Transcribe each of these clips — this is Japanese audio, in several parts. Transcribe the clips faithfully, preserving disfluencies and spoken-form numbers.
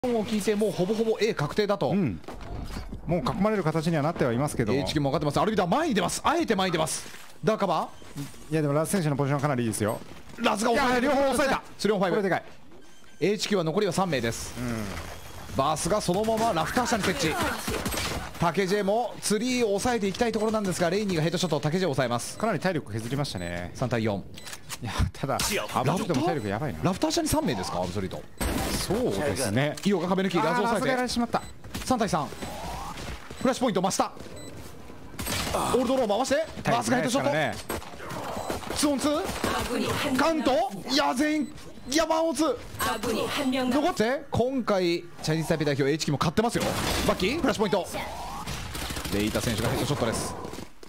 を聞いてもうほぼほぼ A 確定だと、うん、 もう囲まれる形にはなってはいますけど、 エイチキュー も分かってます。アルビダー前に出ます。あえて前に出ます。ダーカバー、いやでもラズ選手のポジションはかなりいいですよ。 ラズが抑え両方抑えた。 スリーオンファイブ。 これでかい。 エイチキュー は残りはさんめいです、うん、バースがそのままラフター下に設置。タケジェもツリーを抑えていきたいところなんですが、レイニーがヘッドショットをタケジェを抑えます。 かなり体力削りましたね。 さんたいよん。 いやただアブソリートも体力やばいな。 ラフター下にさんめいですか、アブソリート。 そうですね。 イオが壁抜き、ラズを抑えてられてしまった。 さんたいさん。フラッシュポイント増した。オールドロー回してバースがヘッドショット、ね、ツーオンツーカウント。いや全員いやワンオンツー残って、今回チャイニーズタイペイ代表 エイチキュー も勝ってますよ。バッキーフラッシュポイント。レイタ選手がヘッドショットです。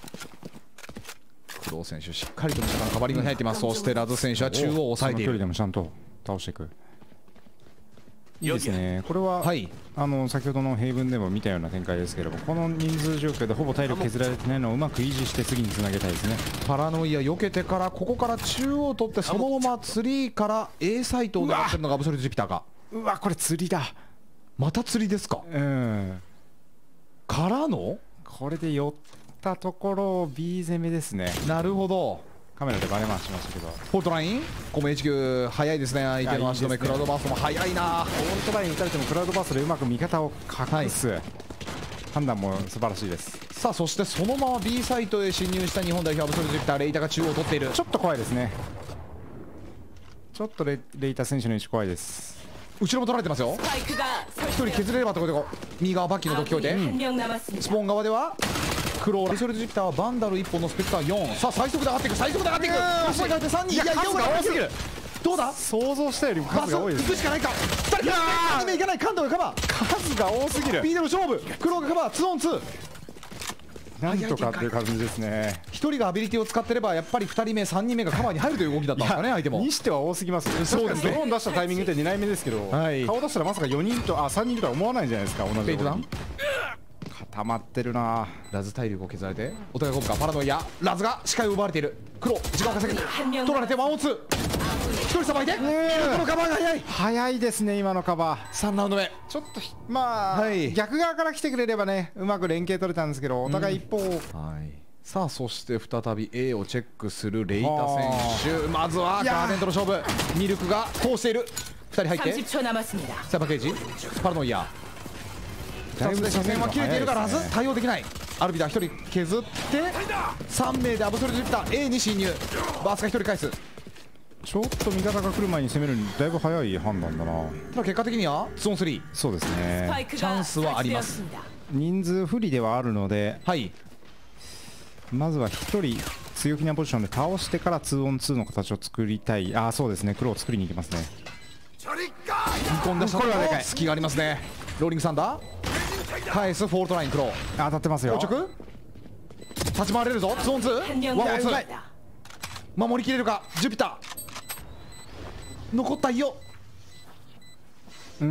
工藤選手しっかりと後ろのカバリングに入っています。そしてラズ選手は中央を抑えている。 距離でもちゃんと倒していく。いいですね。これは、はい、あの先ほどの平分でも見たような展開ですけれども、この人数状況でほぼ体力削られてないのをうまく維持して次につなげたいですね。 パラノイア避けてからここから中央を取ってそのままツリーから A サイトを狙ってるのがアブソリュートジュピターか。 うわこれ釣りだ。 また釣りですか。うんからのこれで寄ったところ B 攻めですね。 なるほど。 カメラでバレましましたけど、 フォルトラインここも エイチキュー 早いですね。相手の足止め、クラウドバーストも早いな。 フォルトライン打たれてもクラウドバーストでうまく味方を隠す、はい、判断も素晴らしいです。 さあそしてそのまま B サイトへ侵入した日本代表アブソリュートジュピター。レイタが中央を取っている。 ちょっと怖いですね。ちょっと レ, レイタ選手の位置怖いです。 後ろも取られてますよ。一人削れればところで右側バッキーの時置いて、うん、スポーン側ではクローラ。アブソリュートジュピターはバンダルいっぽんのスペクターよん。さあ最速で上がっていく、最速で上がっていく。足がさんにん。いや数が多すぎる。どうだ、 想像したよりも数が多いです、ね、 行くしかないか。ふたりかにめいかない。関東がカバー。 数が多すぎる。 B でも勝負。クローがカバー。ツーオンツー。 なんとかっていう感じですね。 ひとりがアビリティを使ってればやっぱりふたりめさんにんめがカバーに入るという動きだったんですかね。相手もにしては多すぎますよ。そうですね。ドローン出したタイミングでにまいめですけど、はい、顔出したらまさかよにんとあさんにんとは思わないじゃないですか。同じように固まってるな。 ラズ体力を削られてお互いコブか。パラノイアラズが視界を奪われている。黒時間を稼ぐ。取られてワンオンツー。ひとりさばいて、このカバーが早い。 早いですね今のカバー。 さんラウンド目ちょっとまあ、はい、逆側から来てくれればねうまく連携取れたんですけど、お互い一方、うん、はい。さあそして再び A をチェックするレイタ選手。まずはガーデンとの勝負。ミルクが通している。ふたり入ってサイバーケージパラノイア。ふたつで車線は切れているがラズ対応できない。アルビダーひとり削ってさんめいでアブソリュートジュピター A に侵入。バースがひとり返す。ちょっと味方が来る前に攻めるにだいぶ早い判断だな。 ただ結果的にはツーオンスリー。 そうですね。 チャンスはあります。 人数不利ではあるので、はい、まずはひとり強気なポジションで倒してからツーオンツーの形を作りたい。ああそうですね。黒を作りに行きますね。 踏み込んだショット。これはでかい。隙がありますね。ローリングサンダー返す。フォールトライン黒当たってますよ。 硬直立ち回れるぞ。ツーオンツーワンオンツー守りきれるか。ジュピター残ったよ。うん、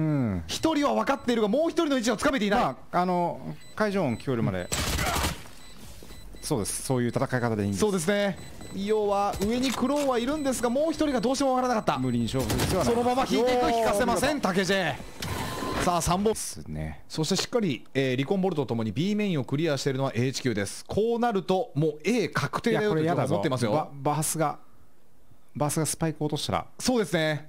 ひとりは分かっているがもうひとりの位置をつかめていない。まあ、あの会場音聞こえるまで、うん、そうです。そういう戦い方でいいんです。 そうですね。要は上にクローはいるんですがもうひとりがどうしても分からなかった。 無理に勝負ですよ。 そのまま引いていく。引かせませんタケジェ。さあさんぼんですね。そしてしっかり、えー、リコンボルトともに B メインをクリアしているのは エイチキュー です。こうなるともう A 確定だよという情報を持っていますよ。 バ, バースがバースがスパイクを落としたら。 そうですね。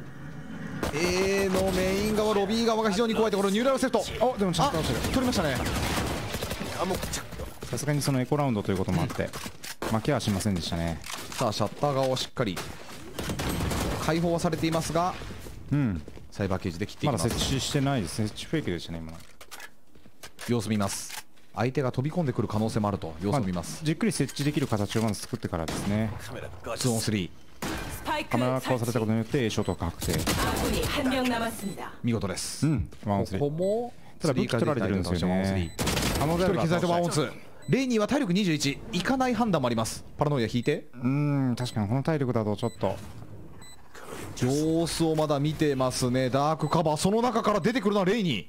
A のメイン側ロビー側が非常に怖いところ。ニューラルセット。 おでもちゃんと倒してる。 取りましたね。 あもうさすがにそのエコラウンドということもあって、うん、負けはしませんでしたね。 さあシャッター側をしっかり開放はされていますが、うん、サイバーケージで切っていきます。 まだ設置してないです。設置フェイクでしたね今の。 様子見ます。相手が飛び込んでくる可能性もあると様子を見ます、 まあ、じっくり設置できる形をまず作ってからですね。 ツーオンスリー。 カメラがかわされたことによって A ショットが確定。 見事です。 うん、ワンオンスリー。ここもただ武器取られてるんですよね。 ひとり削られてワンオンツー。レイニーは体力にじゅういち。いかない判断もあります。パラノイア引いて。 うーん確かにこの体力だとちょっと様子をまだ見てますね。ダークカバーその中から出てくるのはレイニー。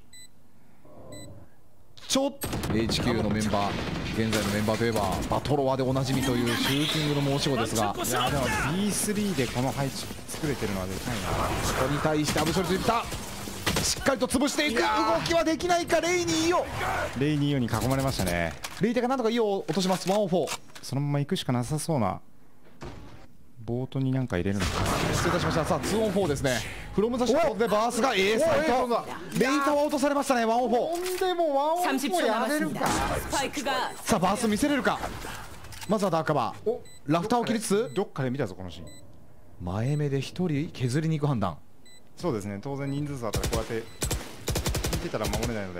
ちょっと エイチキュー のメンバー現在のメンバーといえばバトロワでおなじみというシューティングの申し子ですが、 いやでも ビースリー でこの配置作れてるのはでかいな。 そこに対してアブソリュートいったしっかりと潰していく。動きはできないか。レイニーイオ、 レイニーイオに囲まれましたね。 レイテがなんとかイオを落とします。ワンオーフォー、 そのまま行くしかなさそうな。ボートになんか入れるのか。 失礼いたしました。さあツーオンフォーですね。フロムザショットでバースが A サイト、レイタは落とされましたね。ワンオンフォー。 ほんでもワンオンフォーやれるか。 スパイクがさあバース見せれるか。まずはダークカバー、ラフターを切りつつ、 どっかで見たぞこのシーン。 前目でひとり削りに行く判断。 そうですね、当然人数差あったらこうやって見てたら守れないので、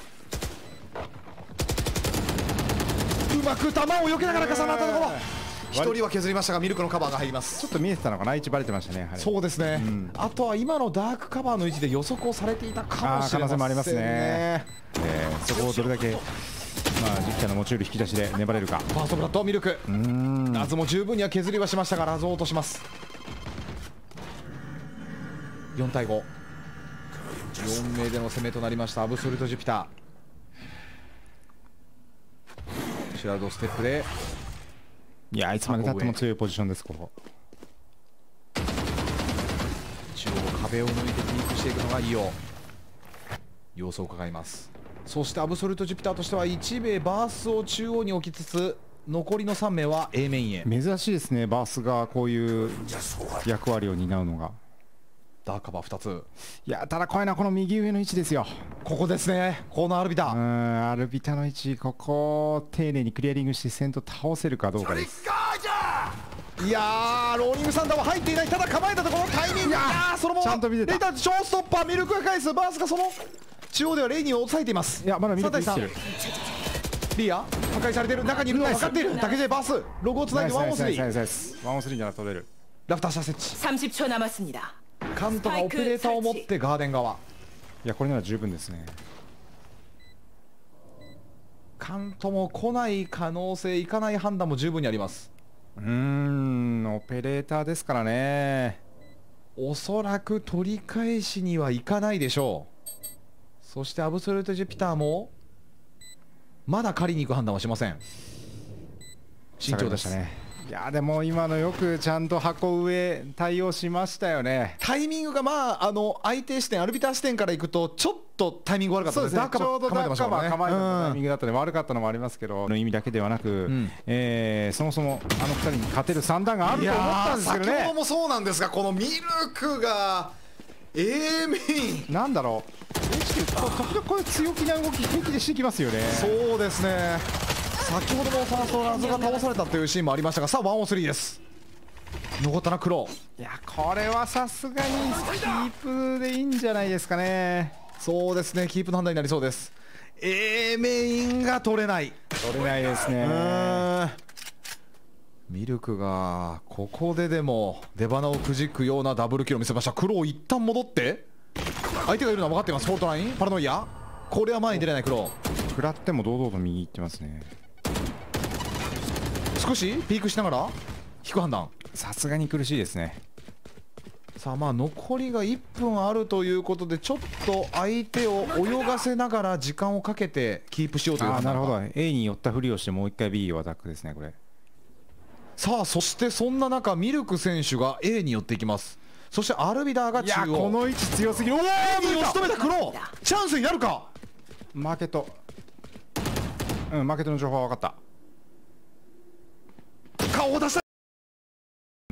うまく球を避けながら重なったところ、ひとりは削りましたがミルクのカバーが入ります。 ちょっと見えてたのかな、位置バレてましたねやはり。 そうですね、 うん、 あとは今のダークカバーの位置で予測をされていたかもしれませんね。 可能性もありますね、えー、そこをどれだけ、まあ、ジッキャの持ち得る引き出しで粘れるか。 ファーストブラッドミルク、 うーん、 ラズも十分には削りはしましたがラズを落とします。よんたいご、よん名での攻めとなりましたアブソルトジュピター。シュラウドステップで、 いや、いつまでたっても強いポジションです。ここ中央壁を抜いてキープしていくのがイオ。様子を伺います。そしてアブソルトジュピターとしてはいち名バースを中央に置きつつ、残りのさん名は A メインへ。 珍しいですね、バースがこういう役割を担うのが。 ダークカバーふたつ。 いや、ただ怖いな、この右上の位置ですよ。 ここですね、コーナーアルビタうーん、アルビタの位置、ここを丁寧にクリアリングして先頭倒せるかどうかです。 いやー、ローリングサンダーは入っていない。ただ構えたところタイミング、いやー、そのままちゃんと見てた。 レイターショーストッパー、ミルクが返す。バースがその中央ではレイニーを抑えています。 いや、まだミルク生きてる。 リア破壊されている、中にいるのが分かっている。竹 J バースログをつないでワンオンスリー、 ワンオンスリーなら取れる。 ラフター下設置。 さんじゅっちょ남았습니다。 カントがオペレーターを持ってガーデン側。 いや、これなら十分ですね。 カントも来ない可能性、行かない判断も十分にあります。 うーん、オペレーターですからね。 おそらく取り返しにはいかないでしょう。そしてアブソルトジュピターもまだ狩りに行く判断はしません。慎重でしたね。 いや、でも今のよくちゃんと箱上対応しましたよね。 タイミングが、まあ、あの相手視点、アルビター視点からいくとちょっとタイミング悪かったですね。 ちょうどダークカバー構えたタイミングだったので悪かったのもありますけど、の意味だけではなく、うん、えー、そもそもあのふたりに勝てる算段があると思ったんですけどね。 先ほどもそうなんですが、このミルクが A メインなんだろう、エイチキュー 時々こういう強気な動き平気でしてきますよね。 そうですね、先ほどのファーストラズが倒されたというシーンもありましたが、さあワンオンスリーです。残ったな黒。 いや、これはさすがにキープでいいんじゃないですかね。 そうですね、キープの判断になりそうです。 A メインが取れない、 取れないですね。 ミルクがここででも出花をくじくようなダブルキルを見せました。黒を一旦戻って相手がいるのは分かっています。フォートラインパラノイア、これは前に出れない黒。 食らっても堂々と右行ってますね。 少しピークしながら引く判断、 さすがに苦しいですね。 さあまあ残りがいっぷんあるということで、ちょっと相手を泳がせながら時間をかけてキープしようという判断。 あ、なるほど、 A に寄ったふりをしてもう一回 B をアタックですねこれ。 さあそしてそんな中ミルク選手が A に寄っていきます。そしてアルビダーが中央。 いや、この位置強すぎる。おお、 A に押し止めた黒、チャンスになるか。 マーケット、うん、マーケットの情報は分かった。 顔を出した。 うん、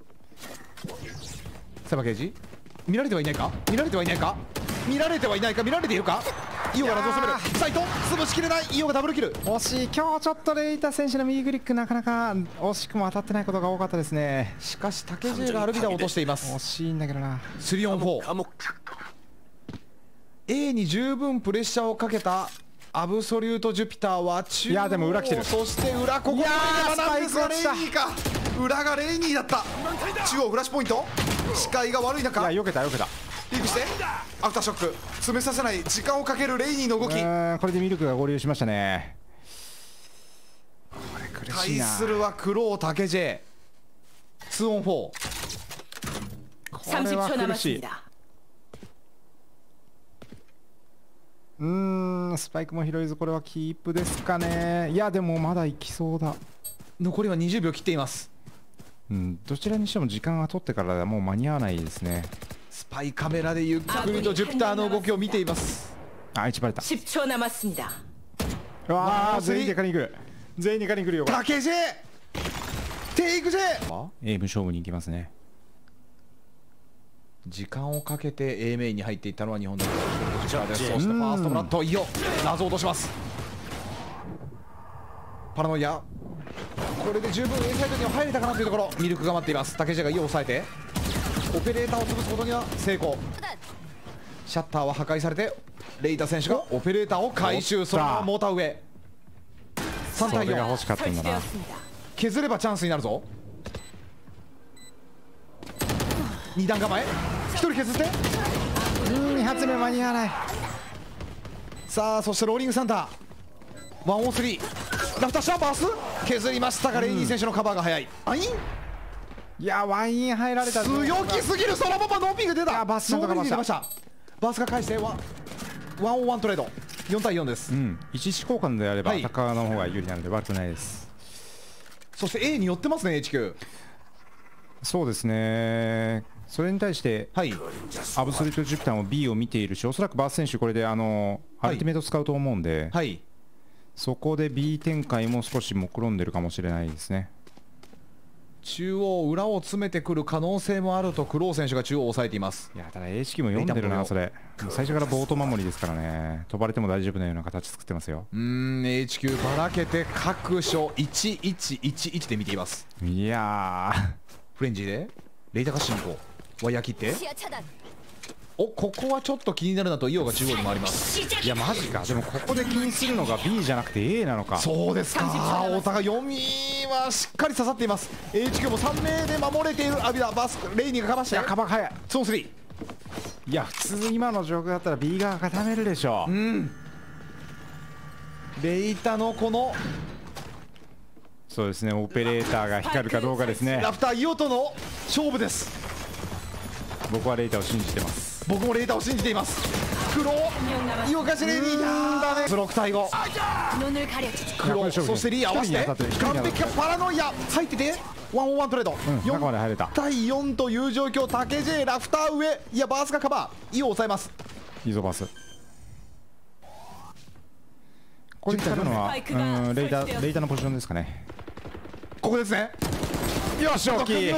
セバケージ見られてはいないか、見られてはいないか、見られてはいないか、見られているか。イオがラズを攻める。サイト潰しきれない。イオがダブルキル。 惜しい。今日ちょっとレイタ選手の右クリックなかなか惜しくも当たってないことが多かったですね。 しかし竹 J がアルビダを落としています。 惜しいんだけどな。 スリーオンフォー。 A に十分プレッシャーをかけたアブソリュートジュピターは中央。 いやでも裏来てる。 そして裏、ここがなんですがレイニーか。裏がレイニーだった。中央フラッシュポイント、視界が悪い中、 いや、避けた避けた。 リークしてアフターショック、詰めさせない時間をかけるレイニーの動き。 うん、これでミルクが合流しましたね。これ苦しいな。 対するはクロー竹 J。 ツーオンフォー。 これは苦しい。うーん、スパイクも拾いず、これはキープですかね。いやでもまだいきそうだ。 残りはにじゅうびょう切っています。 うん、どちらにしても時間が取ってからではもう間に合わないですね。 スパイカメラでゆっくりとジュピターの動きを見ています。 あ、一バレた。 じゅっちょう남았습니다。 うわー、全員でかに来る。全員でかに来るよ。 タケジェテイクジェエイム勝負に行きますね。 時間をかけて A メインに入っていったのは日本のこちらです。そしてファーストブラッド、いいよ、謎を落とします。パラノイア、これで十分 A サイドには入れたかなというところ。ミルクが待っています。タケジェがイを抑えてオペレーターを潰すことには成功。シャッターは破壊されてレイタ選手がオペレーターを回収。そのままモーター上さん対よん。 それが欲しかったんだな。 削ればチャンスになるぞ。に段構え、ひとり削って、 うん、に発目間に合わない。 さあそしてローリングサンダーワンオースリーラフターシャーバース削りましたが、レイニー選手のカバーが早い。ワイン、 いやワイン入られた。 強気すぎる。そのままノーピング出た。 バースなんとか出ました。 バースが返してワンワンオンワントレードよん対よんです。 うん、一時交換であれば、はい、高の方が有利なので悪くないです。 そして A に寄ってますね エイチキュー。 そうですね。それに対して、はい、アブソリュートジュピターも B を見ているし、おそらくバース選手これであの、はい、アルティメット使うと思うんで、はい、そこで B 展開も少し目論んでるかもしれないですね。 中央裏を詰めてくる可能性もあるとクロー選手が中央を抑えています。 いやただ エイチキュー も読んでるな。それ最初からボート守りですからね。飛ばれても大丈夫なような形作ってますよ。 うーん エイチキュー ばらけて各所いちいちいちいちで見ています。 いやーフレンジでレイタが進行ワイヤー切って、おここはちょっと気になるなとイオが中央に回ります。 いやマジか。でもここで気にするのが B じゃなくて A なのか。 そうですか。太田が読みはしっかり刺さっています。 エイチキュー もさん名で守れている。アビダバスレイニーがかばして、いやカバー早い。 ツーオンスリー。 いや普通今の状況だったら B 側固めるでしょう。うん、 レイタのこのそうですね、オペレーターが光るかどうかですね。 ラフターイオとの勝負です。 僕はレイタを信じてます。 僕もレイタを信じています。クローイオカシレニーだね。ろく対ごクロー、そしてリー合わせて完璧。パラノイア入っててワンオンワントレード、うん、よん対よんという状況。タケジェラフター上、いやバースがカバー、イオを抑えます。 イゾバースこれ来たのはうんレイタレイタのポジションですかね。 ここですね。 よし大きい。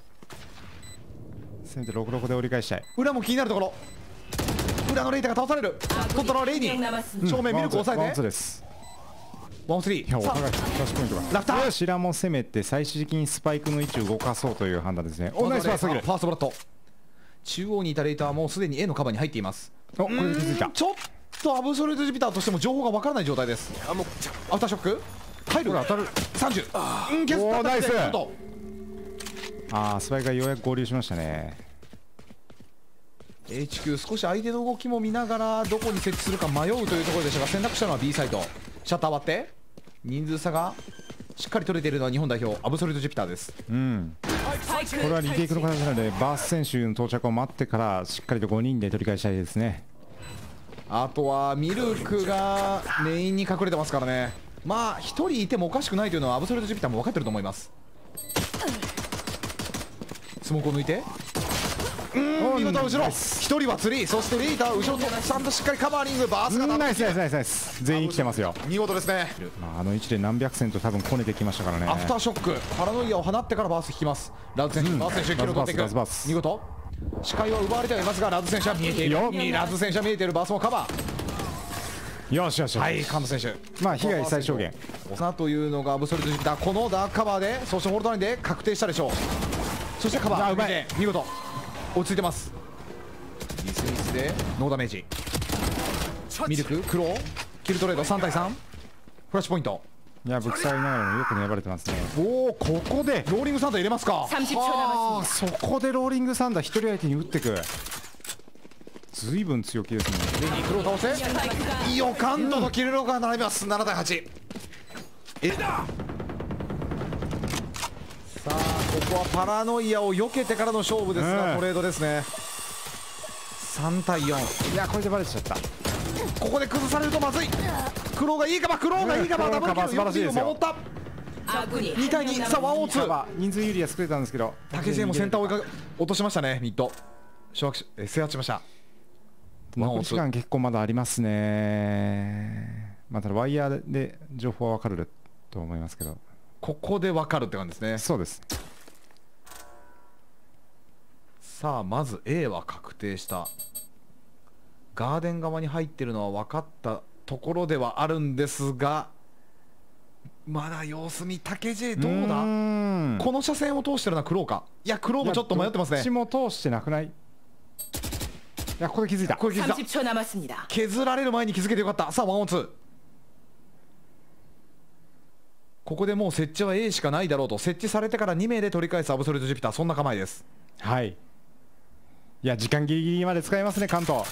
せめてろくろくで折り返したい。 裏も気になるところ。裏のレイタが倒される。取ったのはレイニー、正面ミルクを抑えてワンツーです。ワンスリー。いやお互いフラッシュポイントがラフター。 シラも攻めて最終的にスパイクの位置を動かそうという判断ですね。おナイスパスすぎる。 ファーストブラッド中央にいたレイターはもうすでに A のカバーに入っています。 おこれで気づいた。 ちょっとアブソリュートジュピターとしても情報が分からない状態です。アフターショック入る。当たるさんじゅう。うんゲストナイス。 ああスパイクがようやく合流しましたね。 エイチキュー 少し相手の動きも見ながらどこに設置するか迷うというところでしたが、選択したのは B サイド。シャッター割って人数差がしっかり取れているのは日本代表アブソリュートジュピターです。うんこれはリテイクの形なのでバース選手の到着を待ってからしっかりとごにんで取り返したいですね。 あとはミルクがメインに隠れてますからね。まあひとりいてもおかしくないというのはアブソリュートジュピターも分かってると思います。スモークを抜いてうん見事後ろひとりはツリー、そしてレイター後ろとちゃんとしっかりカバーリング。バースがナイスナイスナイスナイス。全員来てますよ。 見事ですね。 あの位置で何百戦と多分こねてきましたからね。 アフターショックパラノイアを放ってからバース引きます。ラズ選手、うん、バース選手キルを取っていく。見事視界は奪われてはいますがラズ選手は見えている。ラズ選手は見えている。バースもカバー。 よしよしよし。 はいカント選手、 まあ被害最小限さあというのがアブソリュートジュピター。このダークカバーでそしてホールドラインで確定したでしょう。そしてカバーうまい見事落ち着いてます。リスミスでノーダメージ。ミルククローキルトレードさん対さんフラッシュポイント。 いやぶくさりながらもよく粘れてますね。おおここでローリングサンダー入れますか。 あそこでローリングサンダー一人相手に打ってく。ずいぶん強気ですね。 レニークロー倒せイオカントのキルローが並びます。なな対はち。えさあここはパラノイアを避けてからの勝負ですが、うん、トレードですね。さん対よん。 いやこれでバレちゃった。 ここで崩されるとまずい。クローがいいカバークローがいいカバーダブルキル素晴らしいですよ。守ったに対に。さあワンオーツー人数有利は作れたんですけどタケジェもセンターを落としましたね。ミッド小学え制圧しました。 残り時間結構まだありますね。まあ、ただワイヤーで情報は分かると思いますけど、 ここで分かるって感じですね。 そうです。 さあまず A は確定した。ガーデン側に入ってるのは分かったところではあるんですが、まだ様子見。竹 J どうだ。この車線を通してるのはクローか。いやクローもちょっと迷ってますね。 どっちも通してなくない。いやここで気づいた。 これ気づいた。削られる前に気づけてよかった。さあワンオンツー。ここでもう設置は A しかないだろうと、設置されてからに名で取り返すアブソリュートジュピター、そんな構えです。 はい。いや時間ギリギリまで使いますね関東。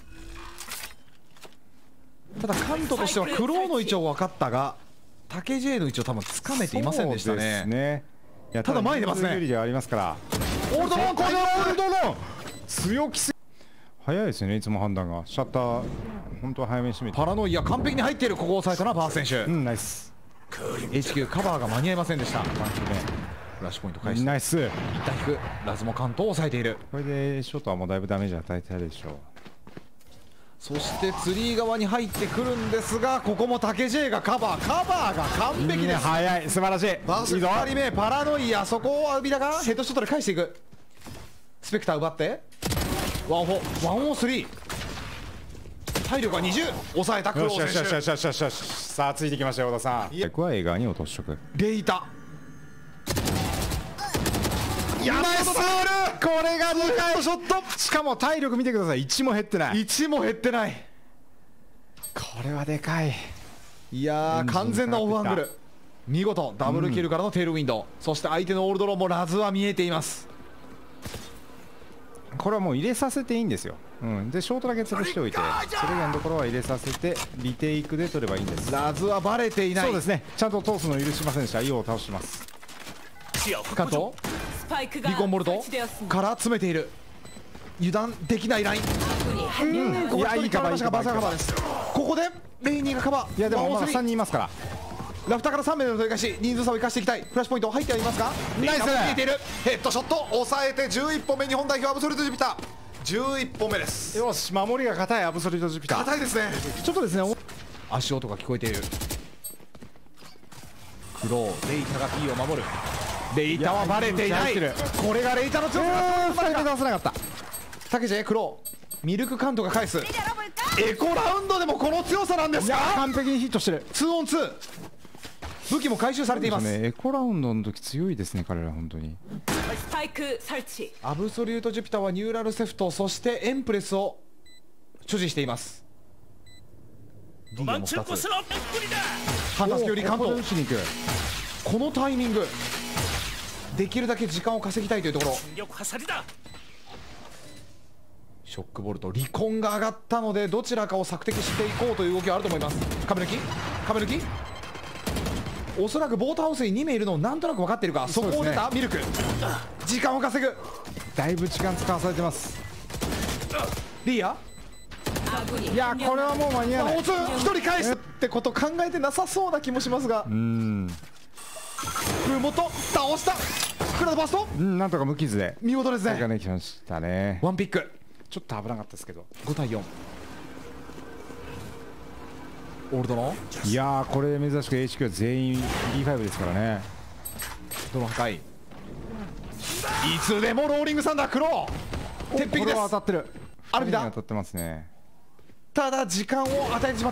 ただ関東としてはクローの位置を分かったが、竹 J の位置を多分つかめていませんでしたね。 そうですね。いやただ前に出ますね。 有利ではありますから。 オールドロン、これオールドロン強気すぎ。早いですよねいつも判断が。シャッター本当は早めに閉めて。 パラノイア完璧に入っている。ここを抑えたのはバース選手。 うんナイス。 エイチキュー カバーが間に合いませんでした。フラッシュポイント返してナイス。 一旦引く。ラズも関東を抑えている。 これでショットはもうだいぶダメージ与えてあるでしょう。 そしてツリー側に入ってくるんですが、ここも竹 J がカバー。カバーが完璧です。 早い素晴らしい。 バースふたりめパラノイア、そこをアビダがヘッドショットで返していく。スペクター奪ってワンフォーワンオースリー。体力はにじゅう。抑えたクロー選手。 よしよしよしよしよしよし。さあついてきましたよ小田さん。僕は映画に落としとく。 レイタナイスソール。これがにかいショット。しかも体力見てください。いちも減ってない。 いちも減ってない。 これはでかい。 いやー完全なオフアングル。見事ダブルキルからのテールウィンドウ、うん、そして相手のオールドローもラズは見えています。 これはもう入れさせていいんですよ、うん、でショートだけ潰しておいて、それ以外のところは入れさせてリテイクで取ればいいんです。 ラズはバレていない。 そうですね。ちゃんと通すの許しませんでした。イオを倒します。 関東リコンボルトから詰めている。油断できないライン。うん、いやいいカバー、いいカバーです。ここでレイニーがカバー。 いやでもまださんにんいますから。 ラフターからさん名での取り返し、人数差を生かしていきたい。フラッシュポイント入ってはいますが、 ナイス。 見えている。ヘッドショット抑えてじゅういっぽんめ、日本代表アブソリュートジュピターじゅういっぽんめです。 よし、守りが硬いアブソリュートジュピター。 硬いですね。 ちょっとですね、 足音が聞こえている。クロー、レイタが P を守る。レイタはバレていない。これがレイタの強さだ。 ふたりめ出せなかった。 タケジェクロー、ミルクカントが返す。エコラウンドでもこの強さなんですか。 完璧にヒットしてる。 ツーオンツー。武器も回収されています。 ね、エコラウンドの時強いですね彼ら本当に。 スパイク設置。 アブソリュートジュピターはニューラルセフト、そしてエンプレスを所持しています。 D もふたつ。ハンダスキより関東。このタイミングできるだけ時間を稼ぎたいというところ。ショックボルト、離婚が上がったのでどちらかを索敵していこうという動きはあると思います。壁抜き壁抜き、おそらくボートハウスにに名いるのをなんとなく分かっているか。そこを出たミルク、時間を稼ぐ。 だいぶ時間使わされてます。 リーア、 いやこれはもう間に合わない。 ひとり返すってこと考えてなさそうな気もしますが。 うんフモト倒した。クラウドバースト、 うん、なんとか無傷で見事ですね。 がきましたね。 ワンピック、 ちょっと危なかったですけど。 ごたいよん。オールドのいやーこれ珍しく エイチキュー は全員 ビーファイブ ですからね。 ドローン破壊、いつでもローリングサンダー。クロー鉄壁です。 これは当たってる。 アルビダ当たってますね。ただ時間を与えてしまった。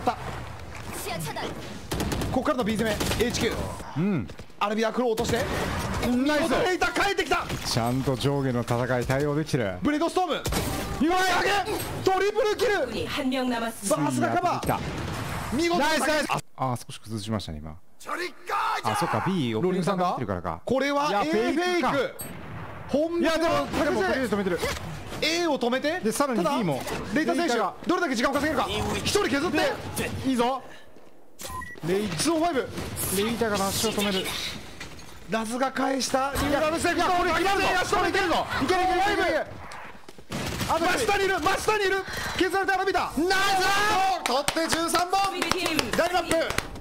ここからの B 攻め エイチキュー、 うんアルビダクロー落としてナイス。レイタ帰ってきた。 ちゃんと上下の戦い対応できてる。 ブレードストーム、岩井上げトリプルキル。バースがカバー、見事。ナイスナイス。 ああ少し崩しましたね今。あそっか B ローリングさんがこれは A フェイク。本命のでもこれで止めてる。 A を止めて、 でさらに B もレイタ選手がどれだけ時間を稼げるか。ひとり削っていいぞ。 レイツーオンファイブ。 レイタがラッシュを止める。 ラズが返したニューラルセフト。これいけるぞ、いけるぞ、いけるいけるいける。真下にいる、真下にいる。削られたアルビダ、ナイス。取ってじゅうさんぼん。ラインナップ